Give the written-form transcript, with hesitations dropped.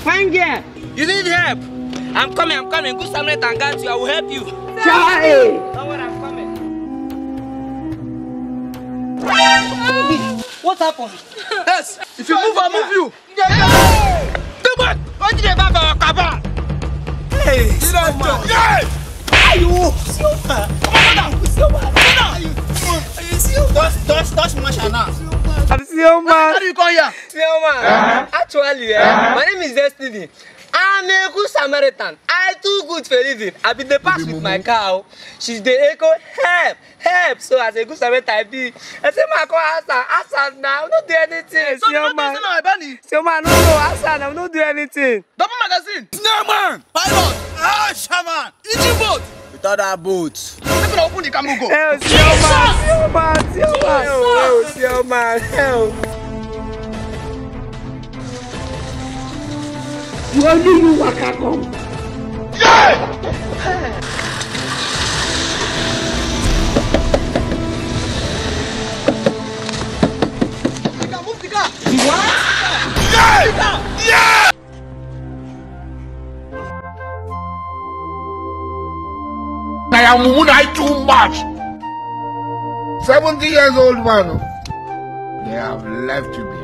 Fine girl. You need help? I'm coming. Good Samaritan got you. I will help you. Charlie! Don't worry, I'm coming. What happened? Yes. If you move, I'll move you. Come on. What did you back our cabal? Hey, hey! Touch Mashana. I'm Sioman. How do you come here? Sioman. Actually, my name is Destiny. I'm a good Samaritan. I too good for living. I've been the past with my cow. She's the echo. Help. So as a good Samaritan, I say my cow Asa now. Not do anything. So you don't say Benny? Sioman, no, Asa, I'm not do anything. Double magazine. Snowman. Pilot. Ah, shaman. Engine boat. Without that boat. I'm gonna open the camera go. Help, Sioman. Help. You only you waka come. Move the car. What? Yeah! I am too much. 70 years old man. They have left you behind.